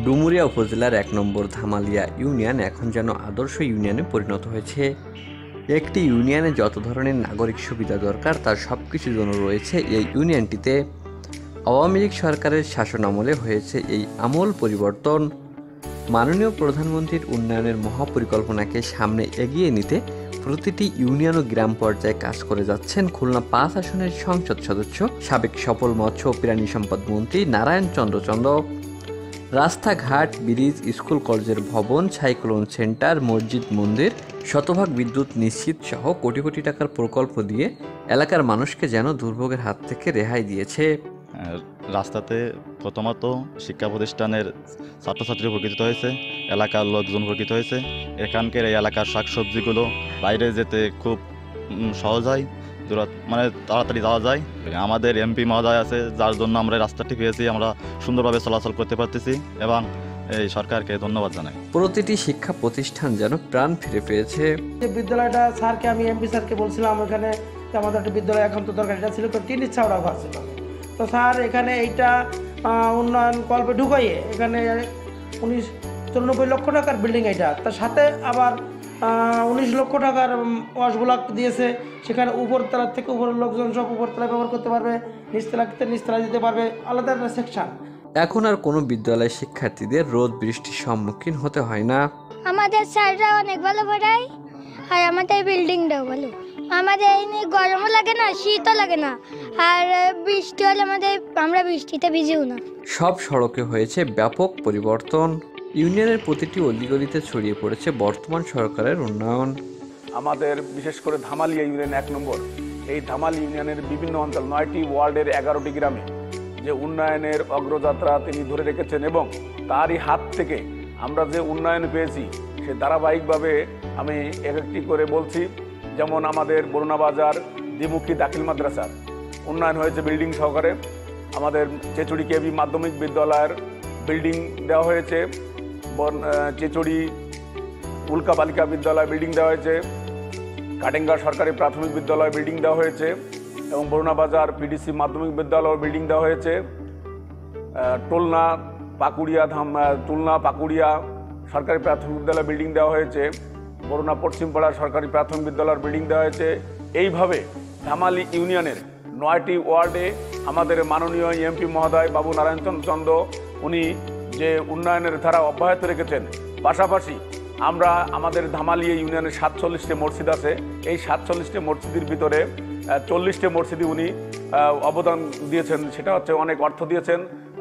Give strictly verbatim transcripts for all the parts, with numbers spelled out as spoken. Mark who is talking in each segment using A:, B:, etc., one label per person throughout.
A: ডুমুরিয়া উপজেলার এক নম্বর ধামালিয়া ইউনিয়ন এখন যেন আদর্শ ইউনিয়নে পরিণত হয়েছে। একটি ইউনিয়নে যত ধরনের নাগরিক সুবিধা দরকার তার সব কিছু যেন রয়েছে এই ইউনিয়নটিতে। আওয়ামী লীগ সরকারের শাসনামলে হয়েছে এই আমূল পরিবর্তন। মাননীয় প্রধানমন্ত্রীর উন্নয়নের মহাপরিকল্পনাকে সামনে এগিয়ে নিতে প্রতিটি ইউনিয়ন ও গ্রাম পর্যায়ে কাজ করে যাচ্ছেন খুলনা পাঁচ আসনের সংসদ সদস্য সাবেক সফল মৎস্য ও প্রাণী সম্পদ মন্ত্রী নারায়ণ চন্দ্র চন্দ। রাস্তাঘাট, ব্রিজ, স্কুল কলেজের ভবন, সাইক্লোন সেন্টার, মসজিদ, মন্দির, শতভাগ বিদ্যুৎ নিশ্চিত সহ কোটি কোটি টাকার প্রকল্প দিয়ে এলাকার মানুষকে যেন দুর্ভোগের হাত থেকে রেহাই দিয়েছে।
B: রাস্তাতে প্রথমত শিক্ষা প্রতিষ্ঠানের ছাত্রছাত্রী উপকৃত হয়েছে, এলাকার লোকজন উপকৃত হয়েছে। এখানকার এই এলাকার শাকসবজিগুলো বাইরে যেতে খুব সহজ হয়, মানে তাড়াতাড়ি যাওয়া যায়। আমাদের এমপি মহোদয় আছে, যার জন্য আমরা রাস্তাটি পেয়েছি, আমরা সুন্দরভাবে চলাচল করতে পারতেছি এবং এই সরকারকে ধন্যবাদ জানাই।
A: প্রতিটি শিক্ষা প্রতিষ্ঠান যেন প্রাণ ফিরে পেয়েছে।
C: বিদ্যালয়টা স্যারকে আমি এমপি স্যারকে বলছিলাম এখানে আমাদের একটা বিদ্যালয় এখন তো দরকার, এটা ছিল তো টিনের ছাউড়া ঘর ছিল। তো স্যার এখানে এইটা উন্নয়ন কল্পে ঢুকাইয়ে এখানে উনিশ চুরানব্বই লক্ষ টাকার বিল্ডিং, এটা তার সাথে আবার উনিশ লক্ষ টাকার ওয়াশ ব্লক দিয়েছে। সেখানে উপরতলার থেকে উপরের লোকজন সব উপরতলায় ব্যবহার করতে পারবে, নিচতলাতে নিচতলা দিতে পারবে, আলাদা একটা সেকশন।
A: এখন আর কোনো বিদ্যালয়ের শিক্ষার্থীদের রোদ বৃষ্টির সম্মুখীন হতে হয় না।
D: আমাদের স্যাররা অনেক ভালো পড়ায় আর আমাদের বিল্ডিংটাও ভালো। আমাদের এই নিয়ে গরমও লাগে না, শীতও লাগে না, আর বৃষ্টি হলে আমাদের আমরা বৃষ্টিতে ভিজিও না।
A: সব সড়কে হয়েছে ব্যাপক পরিবর্তন। ইউনিয়নের প্রতিটি অলিগলিতে ছড়িয়ে পড়েছে বর্তমান সরকারের উন্নয়ন।
E: আমাদের বিশেষ করে ধামালিয়া ইউনিয়ন এক নম্বর, এই ধামালি ইউনিয়নের বিভিন্ন অঞ্চল নয়টি ওয়ার্ডের এগারোটি গ্রামে যে উন্নয়নের অগ্রযাত্রা তিনি ধরে রেখেছেন এবং তারই হাত থেকে আমরা যে উন্নয়ন পেয়েছি সে ধারাবাহিকভাবে আমি এক একটি করে বলছি। যেমন আমাদের বরুণা বাজার দ্বিমুখী দাখিল মাদ্রাসার উন্নয়ন হয়েছে বিল্ডিং সহকারে। আমাদের চেচুড়ি কেবি মাধ্যমিক বিদ্যালয়ের বিল্ডিং দেওয়া হয়েছে। চেচুড়ি উল্কা বালিকা বিদ্যালয় বিল্ডিং দেওয়া হয়েছে। কাটেঙ্গা সরকারি প্রাথমিক বিদ্যালয় বিল্ডিং দেওয়া হয়েছে এবং বরুণা বাজার পিডিসি মাধ্যমিক বিদ্যালয় বিল্ডিং দেওয়া হয়েছে। টোলনা পাকুড়িয়া ধাম টুলনা পাকুড়িয়া সরকারি প্রাথমিক বিদ্যালয় বিল্ডিং দেওয়া হয়েছে। বরুণা পশ্চিমপাড়া সরকারি প্রাথমিক বিদ্যালয়ের বিল্ডিং দেওয়া হয়েছে। এইভাবে ধামালি ইউনিয়নের নয়টি ওয়ার্ডে আমাদের মাননীয় এমপি মহোদয় বাবু নারায়ণ চন্দ্র চন্দ উনি যে উন্নয়নের ধারা অব্যাহত রেখেছেন। পাশাপাশি আমরা আমাদের ধামালিয়া ইউনিয়নের সাতচল্লিশটি মসজিদ আছে, এই সাতচল্লিশটি মসজিদের ভিতরে চল্লিশটি মসজিদে উনি অবদান দিয়েছেন, সেটা হচ্ছে অনেক অর্থ দিয়েছেন।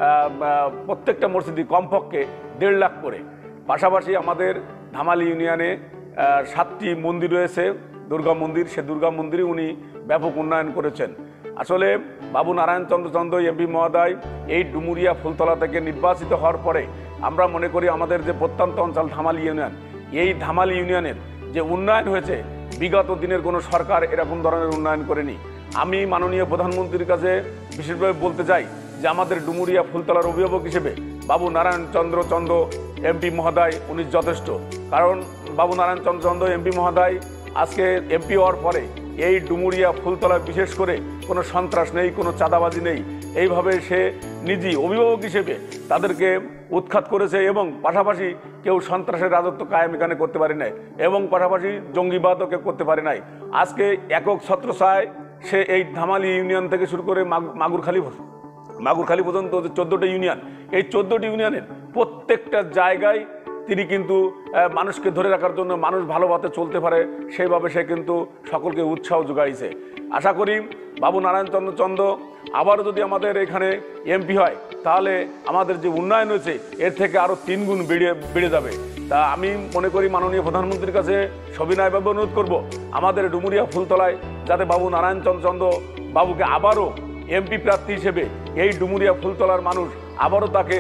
E: প্রত্যেকটা মসজিদই কমপক্ষে দেড় লাখ করে। পাশাপাশি আমাদের ধামালি ইউনিয়নে সাতটি মন্দির রয়েছে, দুর্গা মন্দির, সে দুর্গা মন্দিরে উনি ব্যাপক উন্নয়ন করেছেন। আসলে বাবু নারায়ণ চন্দ্র চন্দ এমপি মহোদয় এই ডুমুরিয়া ফুলতলা থেকে নির্বাচিত হওয়ার পরে আমরা মনে করি আমাদের যে প্রত্যন্ত অঞ্চল ধামালি ইউনিয়ন, এই ধামালি ইউনিয়নের যে উন্নয়ন হয়েছে বিগত দিনের কোনো সরকার এরকম ধরনের উন্নয়ন করেনি। আমি মাননীয় প্রধানমন্ত্রীর কাছে বিশেষভাবে বলতে চাই যে আমাদের ডুমুরিয়া ফুলতলার অভিভাবক হিসেবে বাবু নারায়ণ চন্দ্র চন্দ এমপি মহোদয় উনি যথেষ্ট। কারণ বাবু নারায়ণ চন্দ্র চন্দ এমপি মহোদয় আজকে এমপি হওয়ার পরে এই ডুমুরিয়া ফুলতলায় বিশেষ করে কোনো সন্ত্রাস নেই, কোনো চাঁদাবাজি নেই। এইভাবে সে নিজেই অভিভাবক হিসেবে তাদেরকে উৎখাত করেছে এবং পাশাপাশি কেউ সন্ত্রাসের রাজত্ব কায়েম এখানে করতে পারে নাই এবং পাশাপাশি জঙ্গিবাদও কেউ করতে পারে নাই। আজকে একক ছত্রছায়ায় সে এই ধামালি ইউনিয়ন থেকে শুরু করে মাগুরখালী মাগুরখালী পর্যন্ত যে চোদ্দোটা ইউনিয়ন, এই চোদ্দোটি ইউনিয়নের প্রত্যেকটা জায়গায় তিনি কিন্তু মানুষকে ধরে রাখার জন্য মানুষ ভালোভাবে চলতে পারে সেইভাবে সে কিন্তু সকলকে উৎসাহ যোগাইছে। আশা করি বাবু নারায়ণ চন্দ্র চন্দ আবারও যদি আমাদের এখানে এমপি হয় তাহলে আমাদের যে উন্নয়ন হয়েছে এর থেকে আরও তিন গুণ বেড়ে বেড়ে যাবে। তা আমি মনে করি মাননীয় প্রধানমন্ত্রীর কাছে সবিনয়ভাবে অনুরোধ করব আমাদের ডুমুরিয়া ফুলতলায় যাতে বাবু নারায়ণ চন্দ্র চন্দ বাবুকে আবারও এমপি প্রার্থী হিসেবে এই ডুমুরিয়া ফুলতলার মানুষ আবারও তাকে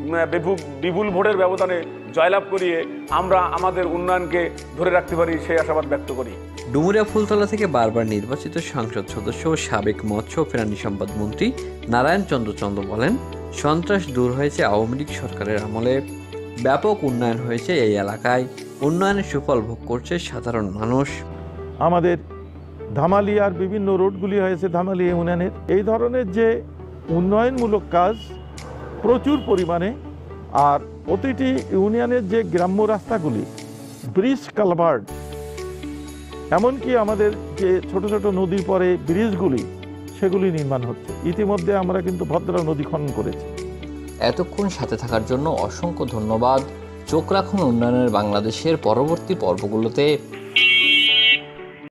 E: বিপুল ভোটের ব্যবধানে জয়লাভ করিয়ে আমরা আমাদের উন্নয়নকে ধরে রাখতে পারি সেই আশাবাদ ব্যক্ত করি।
A: ডুমুরিয়া ফুলতলা থেকে বারবার নির্বাচিত সংসদ সদস্য ও সাবেক মৎস্য ও প্রাণী সম্পদ মন্ত্রী নারায়ণ চন্দ্র চন্দ বলেন, সন্ত্রাস দূর হয়েছে আওয়ামী লীগ সরকারের আমলে। ব্যাপক উন্নয়ন হয়েছে এই এলাকায়। উন্নয়নের সুফল ভোগ করছে সাধারণ মানুষ।
F: আমাদের ধামালিয়ার বিভিন্ন রোডগুলি হয়েছে ধামালিয়া ইউনিয়নের। এই ধরনের যে উন্নয়নমূলক কাজ প্রচুর পরিমাণে আর প্রতিটি ইউনিয়নের যে গ্রাম্য রাস্তাগুলি ব্রিজ কালভার্ট, এমনকি আমাদের যে ছোট ছোট নদীর পরে ব্রিজগুলি সেগুলি নির্মাণ হচ্ছে। ইতিমধ্যে আমরা কিন্তু ভদ্রা নদী খনন করেছি।
A: এতক্ষণ সাথে থাকার জন্য অসংখ্য ধন্যবাদ। চোখ রাখুন উন্নয়নের বাংলাদেশের পরবর্তী পর্বগুলোতে।